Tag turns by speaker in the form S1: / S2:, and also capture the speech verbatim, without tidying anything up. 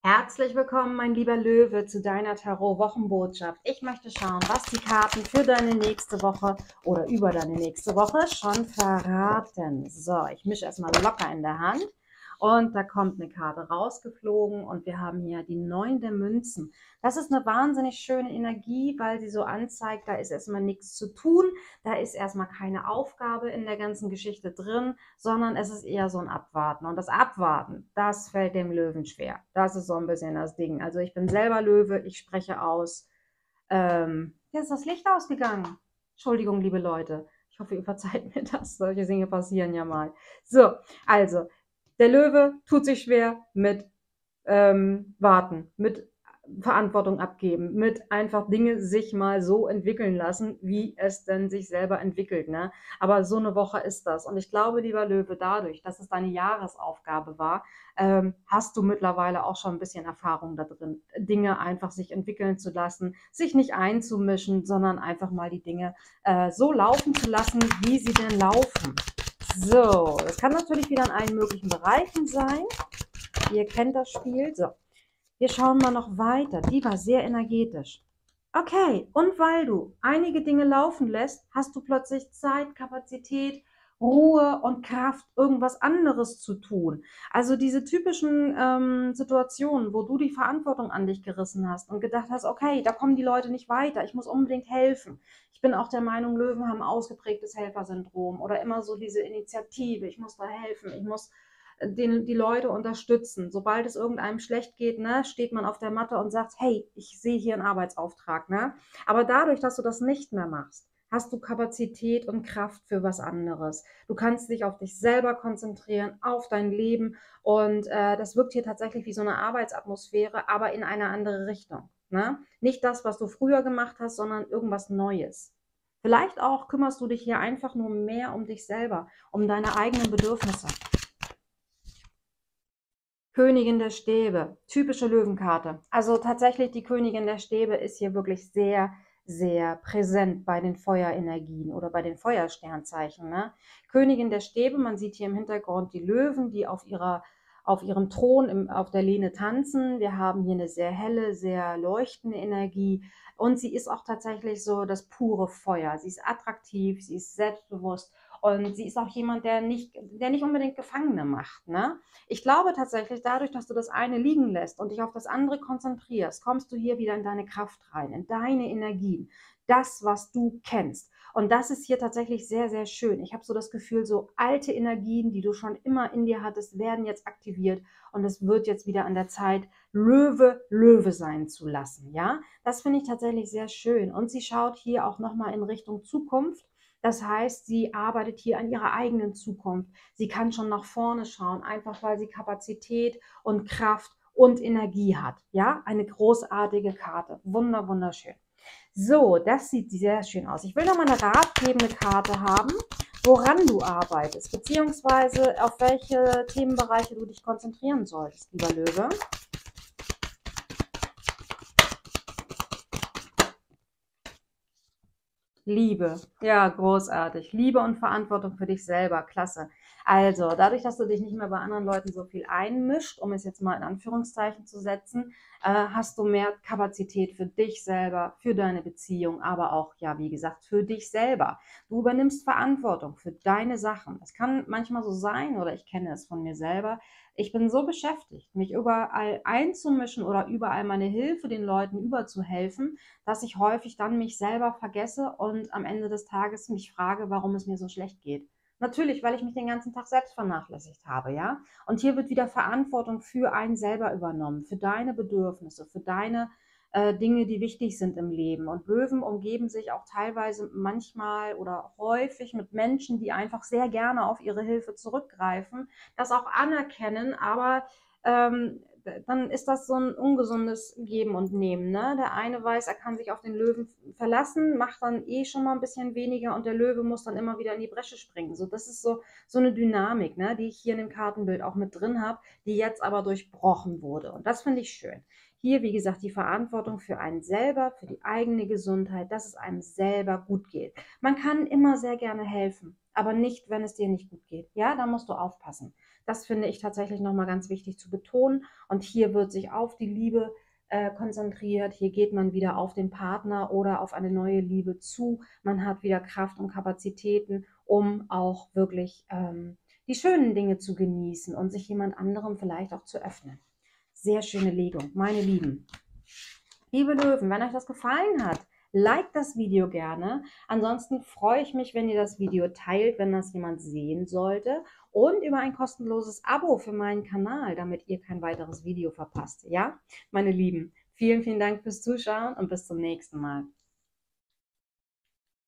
S1: Herzlich willkommen, mein lieber Löwe, zu deiner Tarot-Wochenbotschaft. Ich möchte schauen, was die Karten für deine nächste Woche oder über deine nächste Woche schon verraten. So, ich mische erstmal locker in der Hand und da kommt eine Karte rausgeflogen und wir haben hier die Neun der Münzen. Das ist eine wahnsinnig schöne Energie, weil sie so anzeigt, da ist erstmal nichts zu tun, da ist erstmal keine Aufgabe in der ganzen Geschichte drin, sondern es ist eher so ein Abwarten. Und das Abwarten, das fällt dem Löwen schwer. Das ist so ein bisschen das Ding. Also ich bin selber Löwe, ich spreche aus. Ähm, jetzt ist das Licht ausgegangen. Entschuldigung, liebe Leute. Ich hoffe, ihr verzeiht mir das. Solche Dinge passieren ja mal. So, also, der Löwe tut sich schwer mit ähm, Warten, mit Verantwortung abgeben, mit einfach Dinge sich mal so entwickeln lassen, wie es denn sich selber entwickelt. Ne? Aber so eine Woche ist das. Und ich glaube, lieber Löwe, dadurch, dass es deine Jahresaufgabe war, ähm, hast du mittlerweile auch schon ein bisschen Erfahrung da drin, Dinge einfach sich entwickeln zu lassen, sich nicht einzumischen, sondern einfach mal die Dinge äh, so laufen zu lassen, wie sie denn laufen. So, das kann natürlich wieder in allen möglichen Bereichen sein. Ihr kennt das Spiel. So, wir schauen mal noch weiter. Die war sehr energetisch. Okay, und weil du einige Dinge laufen lässt, hast du plötzlich Zeit, Kapazität, Ruhe und Kraft, irgendwas anderes zu tun. Also diese typischen ähm, Situationen, wo du die Verantwortung an dich gerissen hast und gedacht hast, okay, da kommen die Leute nicht weiter, ich muss unbedingt helfen. Ich bin auch der Meinung, Löwen haben ausgeprägtes Helfersyndrom oder immer so diese Initiative, ich muss da helfen, ich muss den, die Leute unterstützen. Sobald es irgendeinem schlecht geht, ne, steht man auf der Matte und sagt, hey, ich sehe hier einen Arbeitsauftrag. Ne? Aber dadurch, dass du das nicht mehr machst, hast du Kapazität und Kraft für was anderes. Du kannst dich auf dich selber konzentrieren, auf dein Leben und äh, das wirkt hier tatsächlich wie so eine Arbeitsatmosphäre, aber in eine andere Richtung. Ne? Nicht das, was du früher gemacht hast, sondern irgendwas Neues. Vielleicht auch kümmerst du dich hier einfach nur mehr um dich selber, um deine eigenen Bedürfnisse. Königin der Stäbe, typische Löwenkarte. Also tatsächlich, die Königin der Stäbe ist hier wirklich sehr, sehr präsent bei den Feuerenergien oder bei den Feuersternzeichen. Ne? Königin der Stäbe, man sieht hier im Hintergrund die Löwen, die auf ihrer auf ihrem Thron im, auf der Lehne tanzen. Wir haben hier eine sehr helle, sehr leuchtende Energie und sie ist auch tatsächlich so das pure Feuer. Sie ist attraktiv, sie ist selbstbewusst und sie ist auch jemand, der nicht, der nicht unbedingt Gefangene macht. Ne? Ich glaube tatsächlich, dadurch, dass du das eine liegen lässt und dich auf das andere konzentrierst, kommst du hier wieder in deine Kraft rein, in deine Energien, das, was du kennst. Und das ist hier tatsächlich sehr, sehr schön. Ich habe so das Gefühl, so alte Energien, die du schon immer in dir hattest, werden jetzt aktiviert und es wird jetzt wieder an der Zeit, Löwe, Löwe sein zu lassen. Ja, das finde ich tatsächlich sehr schön. Und sie schaut hier auch nochmal in Richtung Zukunft. Das heißt, sie arbeitet hier an ihrer eigenen Zukunft. Sie kann schon nach vorne schauen, einfach weil sie Kapazität und Kraft und Energie hat. Ja, eine großartige Karte. Wunder, wunderschön. So, das sieht sehr schön aus. Ich will noch mal eine ratgebende Karte haben, woran du arbeitest, beziehungsweise auf welche Themenbereiche du dich konzentrieren solltest, lieber Löwe. Liebe, ja, großartig. Liebe und Verantwortung für dich selber, klasse. Also, dadurch, dass du dich nicht mehr bei anderen Leuten so viel einmischt, um es jetzt mal in Anführungszeichen zu setzen, äh, hast du mehr Kapazität für dich selber, für deine Beziehung, aber auch, ja, wie gesagt, für dich selber. Du übernimmst Verantwortung für deine Sachen. Es kann manchmal so sein, oder ich kenne es von mir selber, ich bin so beschäftigt, mich überall einzumischen oder überall meine Hilfe den Leuten überzuhelfen, dass ich häufig dann mich selber vergesse und am Ende des Tages mich frage, warum es mir so schlecht geht. Natürlich, weil ich mich den ganzen Tag selbst vernachlässigt habe, ja. Und hier wird wieder Verantwortung für einen selber übernommen, für deine Bedürfnisse, für deine äh, Dinge, die wichtig sind im Leben. Und Löwen umgeben sich auch teilweise manchmal oder häufig mit Menschen, die einfach sehr gerne auf ihre Hilfe zurückgreifen, das auch anerkennen, aber ähm, dann ist das so ein ungesundes Geben und Nehmen. Ne? Der eine weiß, er kann sich auf den Löwen verlassen, macht dann eh schon mal ein bisschen weniger und der Löwe muss dann immer wieder in die Bresche springen. So, das ist so, so eine Dynamik, ne? Die ich hier in dem Kartenbild auch mit drin habe, die jetzt aber durchbrochen wurde. Und das finde ich schön. Hier, wie gesagt, die Verantwortung für einen selber, für die eigene Gesundheit, dass es einem selber gut geht. Man kann immer sehr gerne helfen, aber nicht, wenn es dir nicht gut geht. Ja, da musst du aufpassen. Das finde ich tatsächlich nochmal ganz wichtig zu betonen. Und hier wird sich auf die Liebe äh, konzentriert. Hier geht man wieder auf den Partner oder auf eine neue Liebe zu. Man hat wieder Kraft und Kapazitäten, um auch wirklich ähm, die schönen Dinge zu genießen und sich jemand anderem vielleicht auch zu öffnen. Sehr schöne Legung, meine Lieben. Liebe Löwen, wenn euch das gefallen hat, liked das Video gerne. Ansonsten freue ich mich, wenn ihr das Video teilt, wenn das jemand sehen sollte. Und über ein kostenloses Abo für meinen Kanal, damit ihr kein weiteres Video verpasst. Ja, meine Lieben, vielen, vielen Dank fürs Zuschauen und bis zum nächsten Mal.